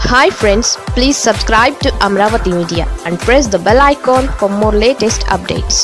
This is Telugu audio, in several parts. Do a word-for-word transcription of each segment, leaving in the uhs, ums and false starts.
Hi friends, please subscribe to Amaravathi Media and press the bell icon for more latest updates.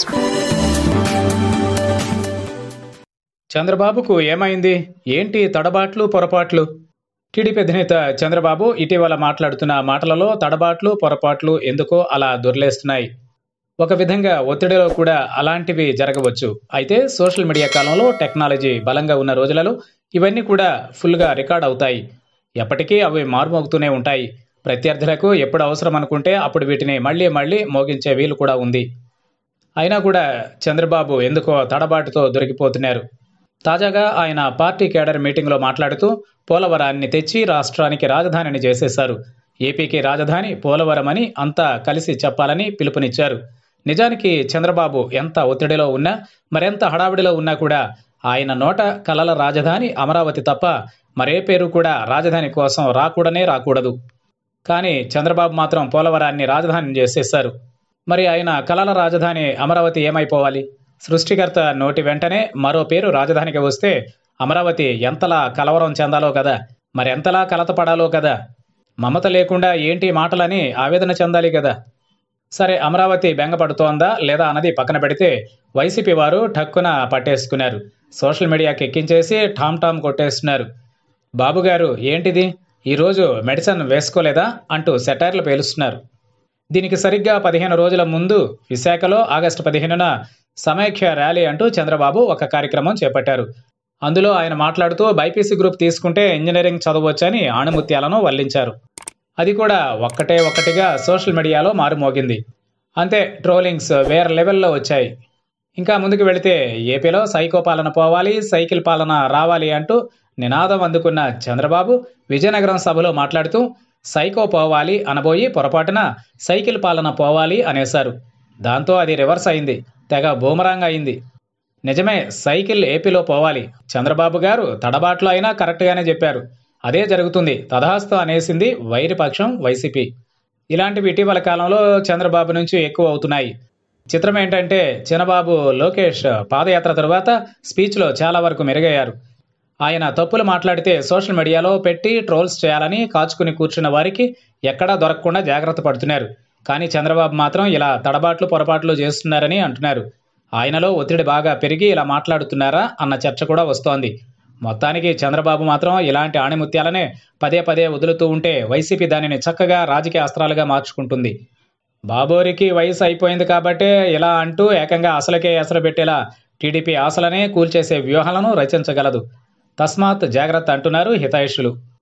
చంద్రబాబుకు ఏమైంది? ఏంటి తడబాట్లు పొరపాట్లు? టీడీపీ అధినేత చంద్రబాబు ఇటీవల మాట్లాడుతున్న మాటలలో తడబాట్లు పొరపాట్లు ఎందుకో అలా దొర్లేస్తున్నాయి. ఒక విధంగా ఒత్తిడిలో కూడా అలాంటివి జరగవచ్చు. అయితే సోషల్ మీడియా కాలంలో టెక్నాలజీ బలంగా ఉన్న రోజులలో ఇవన్నీ కూడా ఫుల్గా రికార్డ్ అవుతాయి. ఎప్పటికీ అవి మారుమోగుతూనే ఉంటాయి. ప్రత్యర్థులకు ఎప్పుడు అవసరం అనుకుంటే అప్పుడు వీటిని మళ్లీ మళ్లీ మోగించే వీలు కూడా ఉంది. అయినా కూడా చంద్రబాబు ఎందుకో తడబాటుతో దొరికిపోతున్నారు. తాజాగా ఆయన పార్టీ కేడర్ మీటింగ్లో మాట్లాడుతూ పోలవరాన్ని తెచ్చి రాష్ట్రానికి రాజధానిని చేసేశారు. ఏపీకి రాజధాని పోలవరం అని అంతా కలిసి చెప్పాలని పిలుపునిచ్చారు. నిజానికి చంద్రబాబు ఎంత ఒత్తిడిలో ఉన్నా, మరెంత హడావిడిలో ఉన్నా కూడా ఆయన నోట కలల రాజధాని అమరావతి తప్ప మరే పేరు కూడా రాజధాని కోసం రాకూడనే రాకూడదు. కానీ చంద్రబాబు మాత్రం పోలవరాన్ని రాజధాని చేసేశారు. మరి ఆయన కలల రాజధాని అమరావతి ఏమైపోవాలి? సృష్టికర్త నోటి వెంటనే మరో పేరు రాజధానికి వస్తే అమరావతి ఎంతలా కలవరం చెందాలో కదా, మరెంతలా కలతపడాలో కదా. మమత లేకుండా ఏంటి మాటలని ఆవేదన చెందాలి కదా. సరే, అమరావతి బెంగపడుతోందా లేదా అన్నది పక్కన పెడితే వైసీపీ వారు ఠక్కున పట్టేసుకున్నారు. సోషల్ మీడియాకి ఎక్కించేసి ఠామ్ ఠామ్ కొట్టేస్తున్నారు. బాబుగారు ఏంటిది, ఈరోజు మెడిసిన్ వేసుకోలేదా అంటూ సెటైర్లు పేలుస్తున్నారు. దీనికి సరిగ్గా పదిహేను రోజుల ముందు విశాఖలో ఆగస్టు పదిహేనున సమైక్య ర్యాలీ అంటూ చంద్రబాబు ఒక కార్యక్రమం చేపట్టారు. అందులో ఆయన మాట్లాడుతూ బైపీసీ గ్రూప్ తీసుకుంటే ఇంజనీరింగ్ చదవచ్చని ఆణిముత్యాలను వల్లించారు. అది కూడా ఒక్కటే ఒక్కటిగా సోషల్ మీడియాలో మారుమోగింది. అంతే, ట్రోలింగ్స్ వేరే లెవెల్లో వచ్చాయి. ఇంకా ముందుకు వెళితే ఏపీలో సైకో పాలన పోవాలి, సైకిల్ పాలన రావాలి అంటూ నినాదం అందుకున్న చంద్రబాబు విజయనగరం సభలో మాట్లాడుతూ సైకో పోవాలి అనబోయి పొరపాటున సైకిల్ పాలన పోవాలి అనేశారు. దాంతో అది రివర్స్ అయింది, తెగ బూమరాంగ్ అయింది. నిజమే, సైకిల్ ఏపీలో పోవాలి. చంద్రబాబు గారు తడబాట్లో అయినా కరెక్ట్గానే చెప్పారు. అదే జరుగుతుంది, తథాస్తు అనేసింది వైరిపక్షం వైసీపీ. ఇలాంటివి ఇటీవల కాలంలో చంద్రబాబు నుంచి ఎక్కువ అవుతున్నాయి. చిత్రం ఏంటంటే చిన్నబాబు లోకేష్ పాదయాత్ర తరువాత స్పీచ్లో చాలా వరకు మెరుగయ్యారు. ఆయన తప్పులు మాట్లాడితే సోషల్ మీడియాలో పెట్టి ట్రోల్స్ చేయాలని కాచుకుని కూర్చున్న వారికి ఎక్కడా దొరకకుండా జాగ్రత్త పడుతున్నారు. కానీ చంద్రబాబు మాత్రం ఇలా తడబాట్లు పొరపాట్లు చేస్తున్నారని అంటున్నారు. ఆయనలో ఒత్తిడి బాగా పెరిగి ఇలా మాట్లాడుతున్నారా అన్న చర్చ కూడా వస్తోంది. మొత్తానికి చంద్రబాబు మాత్రం ఇలాంటి ఆణిముత్యాలనే పదే పదే వదులుతూ ఉంటే వైసీపీ దానిని చక్కగా రాజకీయ అస్త్రాలుగా మార్చుకుంటుంది. బాబోరికి వయసు అయిపోయింది కాబట్టే ఇలా అంటూ ఏకంగా అసలకే ఎసరు పెట్టేలా టీడీపీ ఆశలనే కూల్చేసే వ్యూహాలను రచించగలదు. తస్మాత్ జాగ్రత్త అంటున్నారు హితైషులు.